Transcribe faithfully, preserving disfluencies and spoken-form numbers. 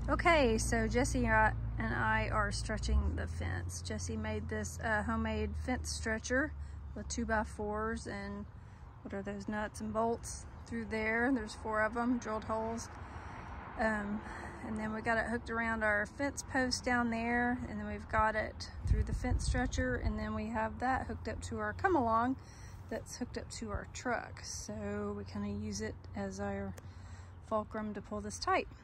Okay, so Jesse and I are stretching the fence. Jesse made this uh, homemade fence stretcher with two by fours and what are those, nuts and bolts through there. There's four of them, drilled holes. Um, and then we got it hooked around our fence post down there, and then we've got it through the fence stretcher, and then we have that hooked up to our come along that's hooked up to our truck. So we kind of use it as our fulcrum to pull this tight.